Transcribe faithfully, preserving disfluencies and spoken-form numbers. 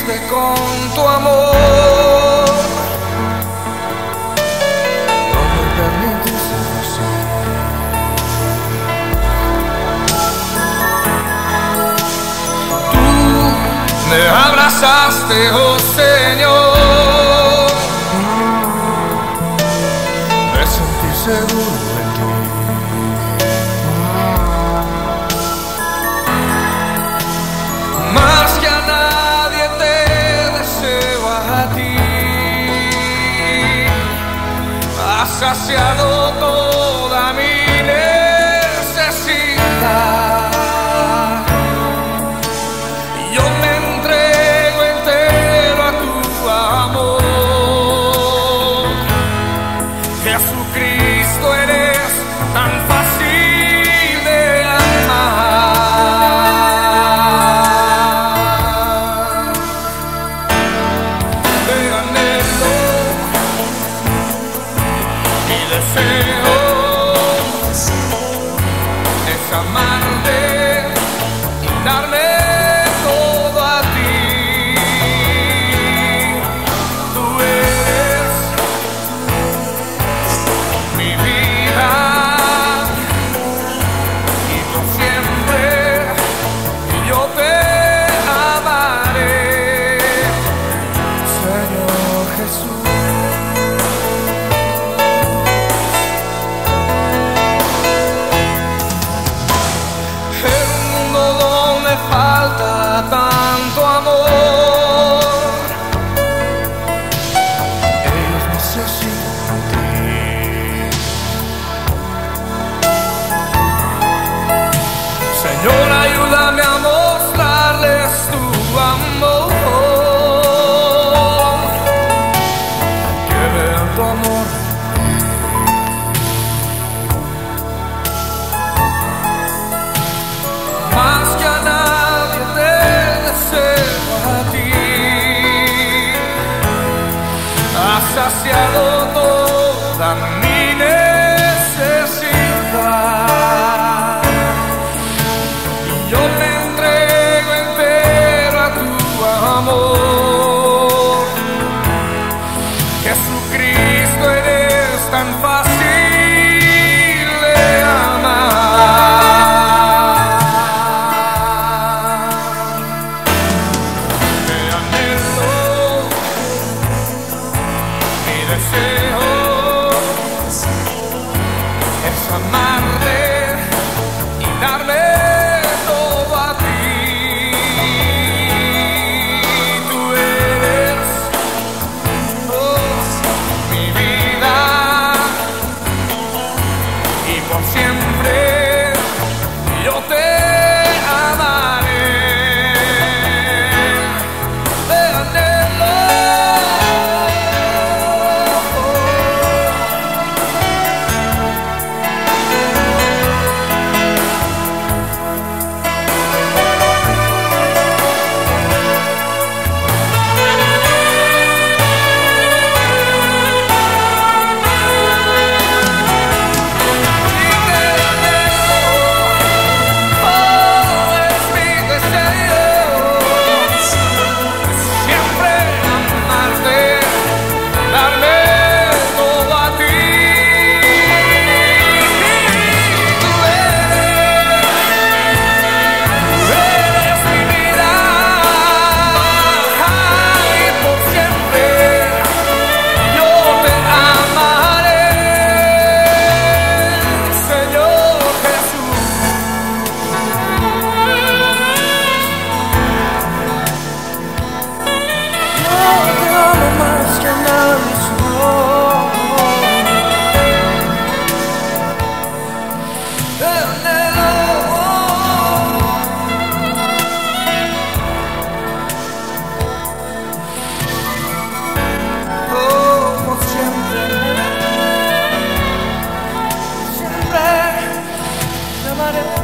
cubriste con tu amor. No me permitiste así. Tú me abrazaste, oh Señor. Me sentí seguro en ti. Más que a nadie te deseo a ti. Has saciado toda mi necesidad. Yo me entrego entero a tu amor. Jesucristo, eres tan fácil de amar. Te anhelo, mi deseo es amarte y darme todo a ti. Tú eres mi vida y por siempre yo te amaré, Señor Jesús. En un mundo donde falta tanto amor, ellos necesitan de ti. Señor, ayúdame a mostrarles tu amor, que vean tu amor. Más que a nadie te deseo a ti. Has saciado toda mi necesidad. Y yo me entrego entero a tu amor. Jesucristo, eres tan fácil de amar. Te anhelo, mi deseo es amarte y darme todo a ti. Tú eres, oh, mi vida y por siempre yo te amaré. Te anhelo, amaré.